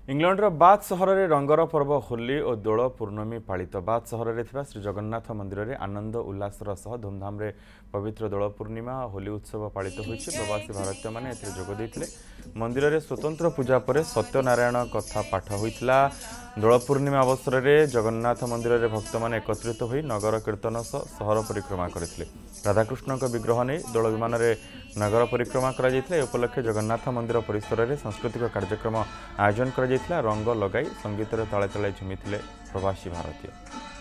इंग्लैंडर bath सहर में रंगर पर्व होली और दोल पूर्णमी पालित बाथ सहर में श्री जगन्नाथ मंदिर में आनंद उल्लासर सह धूमधाम पवित्र दोल पूर्णिमा और होली उत्सव पालित होती प्रवासी भारतीय मैंने जोगदे मंदिर में स्वतंत्र पूजा पर सत्यनारायण कथा पाठ होता दोल पूर्णिमा अवसर में जगन्नाथ मंदिर में भक्त मैंने एकत्रित हो नगर कीर्तन सह सहर परिक्रमा करते राधाकृष्ण विग्रह नहीं दोल विमान नगर परिक्रमा कर उपलक्षे जगन्नाथ मंदिर परिसर में सांस्कृतिक कार्यक्रम आयोजन कर रंग लगाई संगीत ताले ताले झुमी प्रवासी भारतीय।